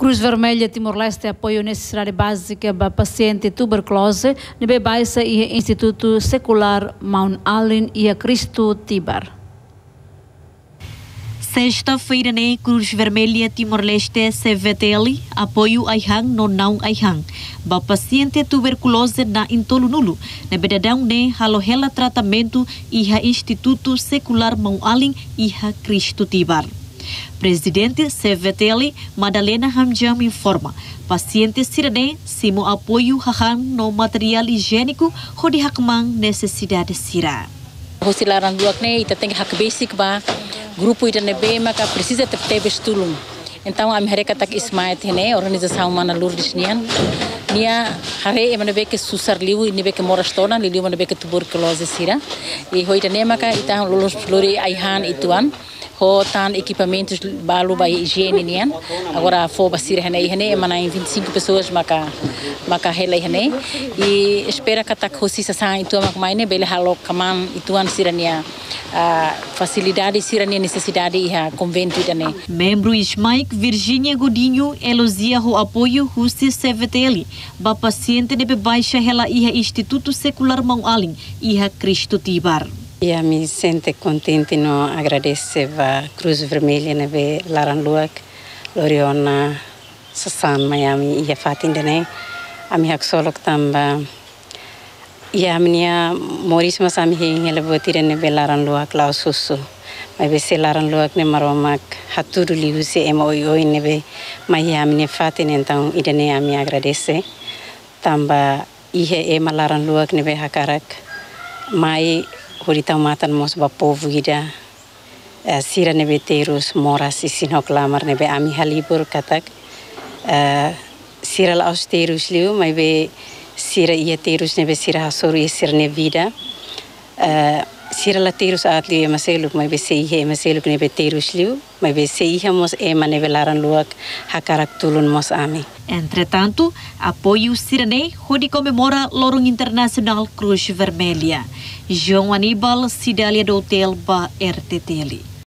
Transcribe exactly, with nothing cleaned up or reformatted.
Cruz Vermelha Timor-Leste apoio necessidade básica para paciente tuberculose, nebe baixa e Instituto Secular Mount Allen e a Cristo Tibar. Sexta-feira, né, Cruz Vermelha Timor-Leste C V T L apoio Aihang no não Aihang. Ba paciente tuberculose na Intolunulo, na bedadão né, halohela tratamento e a Instituto Secular Mount Allen e a Cristo Tibar. Presidente C V T L Madalena Hamjam informa, paciente sirene simo apoio hahang no material higiênico hodi hakmang necessidade sira. Hosilaran luak ne ita tem hak basic ba grupo ita ne be maka precisa ter tebes tulung. Então a mereka tak ismaet ne organização mana Lourdes nian nia hare emane be ke susar liu ini be ke morastona liu emane be ke tuberculose sira e hoita ne maka ita lulus flori aihan ituan Hotan equipamentos balu by higiene nian agora for basir hene hene emana em vinte e cinco pessoas maka maka hela hene e espera que tak hosi sa itu mak maine bele halo kaman ituan sirania a facilidade sirania necessidade e a convento dane. Membro Ismaik Virginia Godinho elogia o apoio Justiça C V T L ba paciente de baixa hela e Instituto Secular Mount Allen e a Cristo Tibar. Eu me sinto contente no agradecer a Cruz Vermelha neve Laran Luak, Loriona, Sasan Miami e a Fatinda né, a minha solok tamba e a minha Maurício mas a minha ela botir neve Laran Luak lá o susso, mas be se Laran Luak ne maromak haturu liu se emo oi neve, mas a minha Fatinda então ida ne a minha agradecer tamba e ema Laran Luak neve hakarak, mai Horita matan mos ba povo ida uh, sira nebe terus moras isinok lamar nebe ami halibur katak uh, sira la austerus liu mai be sira ia terus nebe sira hasoru sira ne vida uh, sira la terus atliu maseluk mai be seihe maseluk nebe terus liu mai be seihe mos ema nebe laran luak hakarak tulun mos ami. Entretanto, apoio Sirene hodi comemora Lorong Internacional Cruz Vermelha. João Aníbal, Cidália do Hotel ba R T T L.